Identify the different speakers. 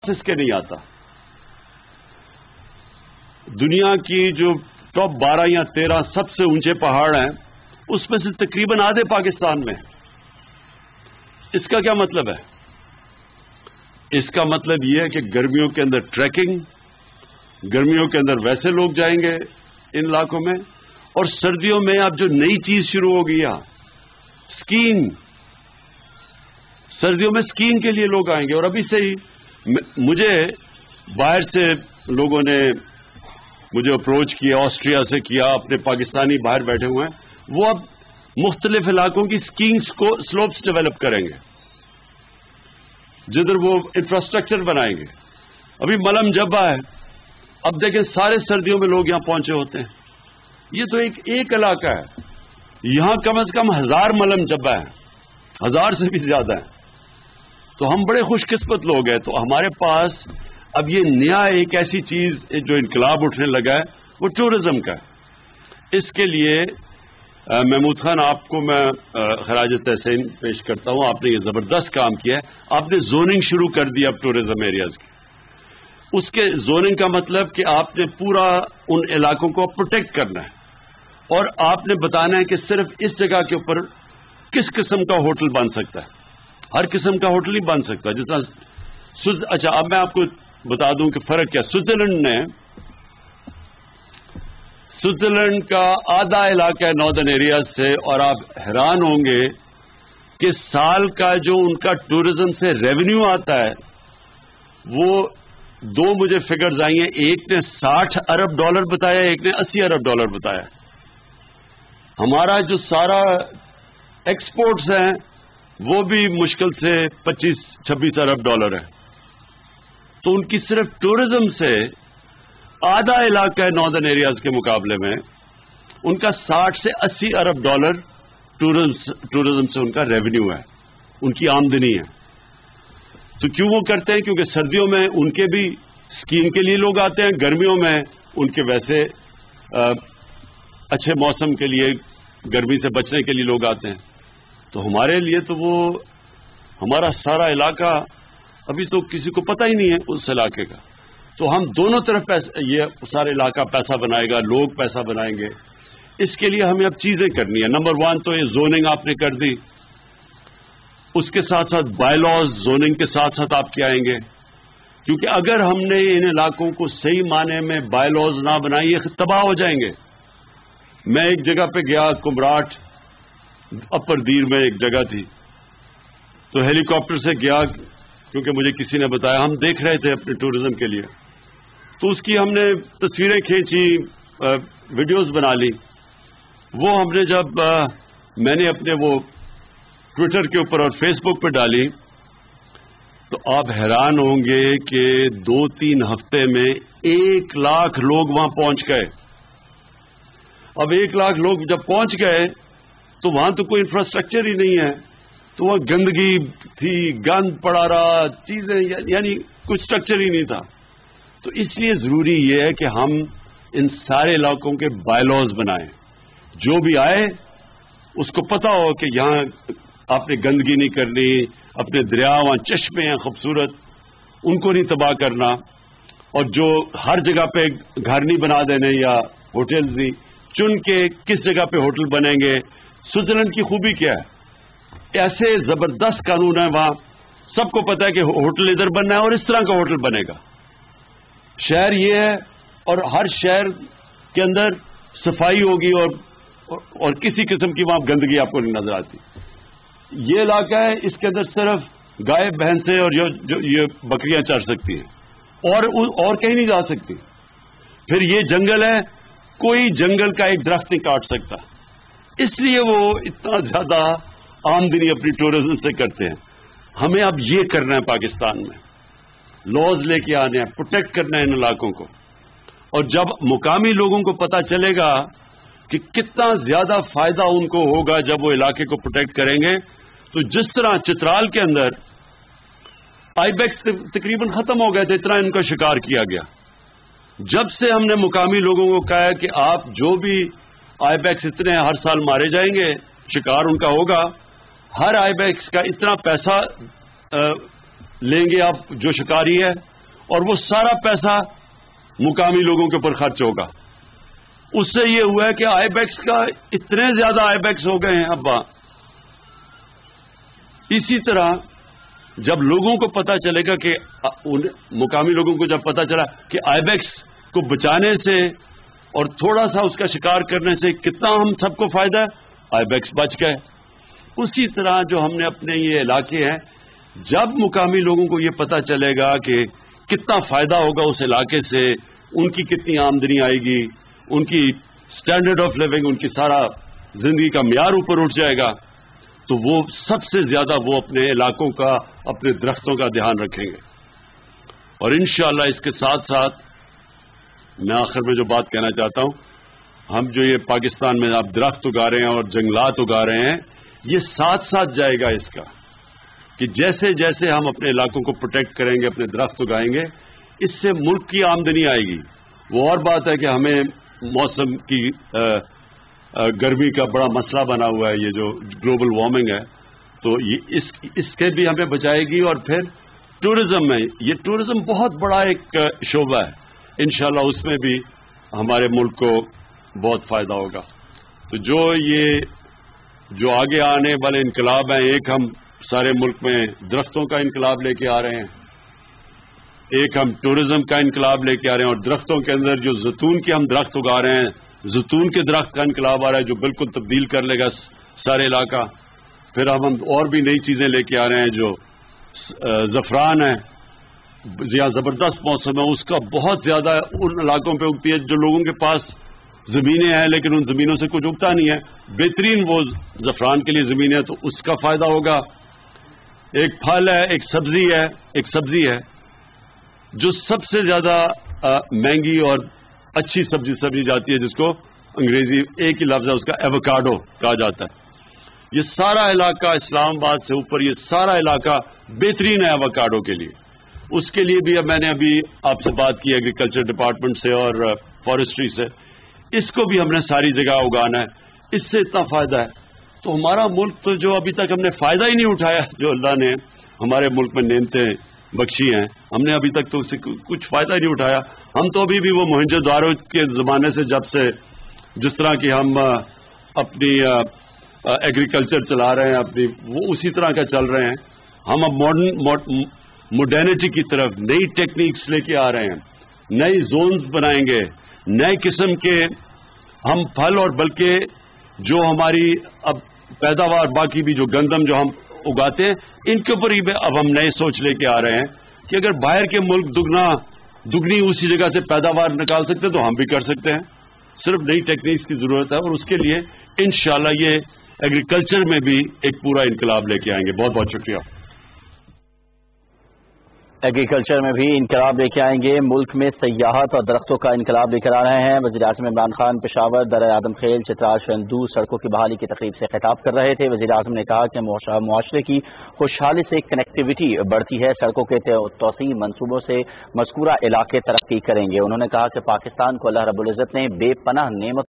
Speaker 1: اس کے نہیں آتا. دنیا کی جو ٹاپ 12 یا 13 سب سے اونچے پہاڑ ہیں اس میں سے تقریباً آدھے پاکستان میں. اس کا کیا مطلب ہے؟ اس کا مطلب یہ ہے کہ گرمیوں کے اندر ٹریکنگ، گرمیوں کے اندر ویسے لوگ جائیں گے ان علاقوں میں، اور سردیوں میں اب جو نئی چیز شروع ہو گئی ہے اسکیئنگ. سردیوں میں اسکیئنگ کے لیے لوگ آئیں گے. اور ابھی سے ہی مجھے باہر سے لوگوں نے مجھے اپروچ کیا، آسٹریا سے کیا، اپنے پاکستانی باہر بیٹھے ہوئے ہیں، وہ اب مختلف علاقوں کی اسکیئنگ سلوپس ڈیولپ کریں گے جدھر وہ انفراسٹرکچر بنائیں گے. ابھی ملم جبہ ہے، اب دیکھیں سارے سردیوں میں لوگ یہاں پہنچے ہوتے ہیں. یہ تو ایک علاقہ ہے، یہاں کم از کم 1000 ملم جبہ ہیں، 1000 سے بھی زیادہ ہیں. تو ہم بڑے خوش قسمت لوگ ہیں. تو ہمارے پاس اب یہ نیا ایک ایسی چیز جو انقلاب اٹھنے لگا ہے وہ ٹورزم کا ہے. اس کے لیے محمود خان آپ کو میں خراج تحسین پیش کرتا ہوں. آپ نے یہ زبردست کام کیا ہے. آپ نے زوننگ شروع کر دی اب ٹورزم ایریاز کی. اس کے زوننگ کا مطلب کہ آپ نے پورا ان علاقوں کو پروٹیکٹ کرنا ہے اور آپ نے بتانا ہے کہ صرف اس جگہ کے اوپر کس قسم کا ہوٹل بن سکتا ہے. ہر قسم کا ہوٹل نہیں بن سکتا. جس طرح اچھا اب میں آپ کو بتا دوں کہ فرق کیا. سوئٹزرلینڈ کا آدھا علاقہ ہے ناردرن ایریاز سے، اور آپ حیران ہوں گے کہ سال کا جو ان کا ٹورزم سے ریونیو آتا ہے وہ دو مجھے فگرز آئی ہیں. ایک نے $60 ارب بتایا، ایک نے $80 ارب بتایا. ہمارا جو سارا ایکسپورٹس ہیں وہ بھی مشکل سے $25-26 ارب ہے. تو ان کی صرف ٹورزم سے آدھا علاقہ ہے ناردرن ایریاز کے مقابلے میں، ان کا $60 سے $80 ارب ٹورزم سے ان کا ریونیو ہے، ان کی آمدنی ہے. تو کیوں وہ کرتے ہیں؟ کیونکہ سردیوں میں ان کے بھی اسکیئنگ کے لیے لوگ آتے ہیں، گرمیوں میں ان کے ویسے اچھے موسم کے لیے گرمی سے بچنے کے لیے لوگ آتے ہیں. تو ہمارے لیے تو وہ ہمارا سارا علاقہ ابھی تو کسی کو پتہ ہی نہیں ہے اس علاقے کا. تو ہم دونوں طرف یہ سارا علاقہ پیسہ بنائے گا، لوگ پیسہ بنائیں گے. اس کے لیے ہمیں اب چیزیں کرنی ہے. نمبر 1 تو یہ زوننگ آپ نے کر دی، اس کے ساتھ ساتھ بائی لاز زوننگ کے ساتھ ساتھ آپ کیا آئیں گے. کیونکہ اگر ہم نے ان علاقوں کو صحیح معنی میں بائی لاز نہ بنائی یہ تباہ ہو جائیں گے. میں ایک جگہ پہ گیا، کمراٹ اپر دیر میں ایک جگہ تھی، تو ہیلی کاپٹر سے گیا کیونکہ مجھے کسی نے بتایا. ہم دیکھ رہے تھے اپنے ٹورزم کے لیے، تو اس کی ہم نے تصویریں کھینچی، ویڈیوز بنا لی. وہ ہم نے جب میں نے اپنے وہ ٹویٹر کے اوپر اور فیس بک پہ ڈالی تو آپ حیران ہوں گے کہ 2-3 ہفتے میں 1 لاکھ لوگ وہاں پہنچ گئے. اب 1 لاکھ لوگ جب پہنچ گئے تو وہاں تو کوئی انفراسٹرکچر ہی نہیں ہے، تو وہاں گندگی تھی، گند پڑا رہا، چیزیں یعنی کچھ اسٹرکچر ہی نہیں تھا. تو اس لیے ضروری یہ ہے کہ ہم ان سارے علاقوں کے بائی لاز بنائیں. جو بھی آئے اس کو پتا ہو کہ یہاں آپ نے گندگی نہیں کرنی، اپنے دریا وہاں چشمے ہیں خوبصورت ان کو نہیں تباہ کرنا، اور جو ہر جگہ پہ گھر نہیں بنا دینے یا ہوٹل نہیں چن کے کس جگہ پہ ہوٹل بنیں گے. سوئٹزرلینڈ کی خوبی کیا ہے؟ ایسے زبردست قانون ہے وہاں، سب کو پتا ہے کہ ہوٹل ادھر بننا ہے اور اس طرح کا ہوٹل بنے گا. شہر یہ ہے، اور ہر شہر کے اندر صفائی ہوگی اور کسی قسم کی وہاں گندگی آپ کو نہیں نظر آتی. یہ علاقہ ہے، اس کے اندر صرف گائے بھینسیں اور یہ بکریاں چر سکتی ہیں اور کہیں نہیں جا سکتی. پھر یہ جنگل ہے، کوئی جنگل کا ایک درخت نہیں کاٹ سکتا. اس لیے وہ اتنا زیادہ آمدنی اپنی ٹورزم سے کرتے ہیں. ہمیں اب یہ کرنا ہے پاکستان میں، لاز لے کے آنے ہیں، پروٹیکٹ کرنا ہے ان علاقوں کو. اور جب مقامی لوگوں کو پتہ چلے گا کہ کتنا زیادہ فائدہ ان کو ہوگا جب وہ علاقے کو پروٹیکٹ کریں گے، تو جس طرح چترال کے اندر آئی بیکس تقریباً ختم ہو گئے تھے، اتنا ان کا شکار کیا گیا. جب سے ہم نے مقامی لوگوں کو کہا ہے کہ آپ جو بھی آئی بیکس اتنے ہر سال مارے جائیں گے، شکار ان کا ہوگا، ہر آئی بیکس کا اتنا پیسہ لیں گے آپ جو شکاری ہے، اور وہ سارا پیسہ مقامی لوگوں کے اوپر خرچ ہوگا. اس سے یہ ہوا ہے کہ آئی بیکس کا اتنے زیادہ آئی بیکس ہو گئے ہیں ابا. اسی طرح جب لوگوں کو پتا چلے گا کہ مقامی لوگوں کو جب پتا چلا کہ آئی بیکس کو بچانے سے اور تھوڑا سا اس کا شکار کرنے سے کتنا ہم سب کو فائدہ ہے, آئی بیکس بچ گئے. اسی طرح جو ہم نے اپنے یہ علاقے ہیں, جب مقامی لوگوں کو یہ پتا چلے گا کہ کتنا فائدہ ہوگا اس علاقے سے, ان کی کتنی آمدنی آئے گی, ان کی سٹینڈرڈ آف لیونگ, ان کی سارا زندگی کا معیار اوپر اٹھ جائے گا, تو وہ سب سے زیادہ وہ اپنے علاقوں کا, اپنے درختوں کا دھیان رکھیں گے. اور انشاءاللہ اس کے ساتھ ساتھ میں آخر میں جو بات کہنا چاہتا ہوں, ہم جو یہ پاکستان میں آپ درخت اگا رہے ہیں اور جنگلات اگا رہے ہیں, یہ ساتھ ساتھ جائے گا اس کا کہ جیسے جیسے ہم اپنے علاقوں کو پروٹیکٹ کریں گے, اپنے درخت اگائیں گے, اس سے ملک کی آمدنی آئے گی. وہ اور بات ہے کہ ہمیں موسم کی گرمی کا بڑا مسئلہ بنا ہوا ہے, یہ جو گلوبل وارمنگ ہے, تو یہ اس کے بھی ہمیں بچائے گی. اور پھر ٹورزم میں, یہ ٹورزم بہت بڑا ایک شعبہ ہے, انشاءاللہ اس میں بھی ہمارے ملک کو بہت فائدہ ہوگا. تو جو آگے آنے والے انقلاب ہیں, ایک ہم سارے ملک میں درختوں کا انقلاب لے کے آ رہے ہیں, ایک ہم ٹورزم کا انقلاب لے کے آ رہے ہیں, اور درختوں کے اندر جو زیتون کے ہم درخت اگا رہے ہیں, زیتون کے درخت کا انقلاب آ رہا ہے جو بالکل تبدیل کر لے گا سارے علاقہ. پھر ہم اور بھی نئی چیزیں لے کے آ رہے ہیں, جو زعفران ہے, یہاں زبردست موسم ہے, اس کا بہت زیادہ ان علاقوں پہ اگتی ہے جو لوگوں کے پاس زمینیں ہیں لیکن ان زمینوں سے کچھ اگتا نہیں ہے. بہترین وہ زعفران کے لیے زمینیں, تو اس کا فائدہ ہوگا. ایک پھل ہے, ایک سبزی ہے جو سب سے زیادہ مہنگی اور اچھی سبزی سمجھی جاتی ہے, جس کو انگریزی ایک ہی لفظ ہے اس کا, ایووکاڈو کہا جاتا ہے. یہ سارا علاقہ اسلام آباد سے اوپر, یہ سارا علاقہ بہترین ہے ایووکاڈو کے لیے. اس کے لیے بھی میں نے ابھی آپ سے بات کی ایگریکلچر ڈپارٹمنٹ سے اور فارسٹری سے, اس کو بھی ہم نے ساری جگہ اگانا ہے. اس سے اتنا فائدہ ہے. تو ہمارا ملک تو جو ابھی تک ہم نے فائدہ ہی نہیں اٹھایا, جو اللہ نے ہمارے ملک میں نعمتیں بخشی ہیں, ہم نے ابھی تک تو اس سے کچھ فائدہ ہی نہیں اٹھایا. ہم تو ابھی بھی وہ موہنجو دارو کے زمانے سے, جب سے جس طرح کی ہم اپنی ایگریکلچر چلا رہے ہیں اپنی, وہ اسی طرح کا چل رہے ہیں. ہم اب ماڈرنٹی کی طرف نئی ٹیکنیکس لے کے آ رہے ہیں, نئی زونز بنائیں گے, نئے قسم کے ہم پھل, اور بلکہ جو ہماری اب پیداوار باقی بھی جو گندم جو ہم اگاتے ہیں, ان کے اوپر ہی اب ہم نئے سوچ لے کے آ رہے ہیں کہ اگر باہر کے ملک دگنی اسی جگہ سے پیداوار نکال سکتے ہیں تو ہم بھی کر سکتے ہیں. صرف نئی ٹیکنیکس کی ضرورت ہے, اور اس کے لیے انشاءاللہ یہ ایگریکلچر میں بھی ایک پورا انقلاب لے کے آئیں گے. بہت بہت شکریہ.
Speaker 2: ایگریکلچر میں بھی انقلاب لے کے آئیں گے. ملک میں سیاحت اور درختوں کا انقلاب لے کر آ رہے ہیں. وزیر اعظم عمران خان پشاور, در آدم خیل, چترال, شندو سڑکوں کی بحالی کی تقریب سے خطاب کر رہے تھے. وزیر اعظم نے کہا کہ معاشرے کی خوشحالی سے کنیکٹیویٹی بڑھتی ہے. سڑکوں کے توسیع منصوبوں سے مذکورہ علاقے ترقی کریں گے. انہوں نے کہا کہ پاکستان کو اللہ رب العزت نے بے پناہ نعمت